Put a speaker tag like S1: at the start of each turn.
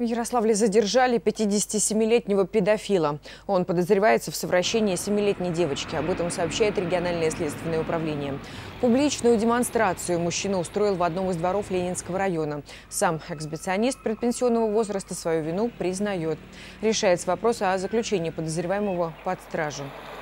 S1: В Ярославле задержали 57-летнего педофила. Он подозревается в совращении 7-летней девочки. Об этом сообщает региональное следственное управление. Публичную демонстрацию мужчина устроил в одном из дворов Ленинского района. Сам эксбиционист предпенсионного возраста свою вину признает. Решается вопрос о заключении подозреваемого под стражу.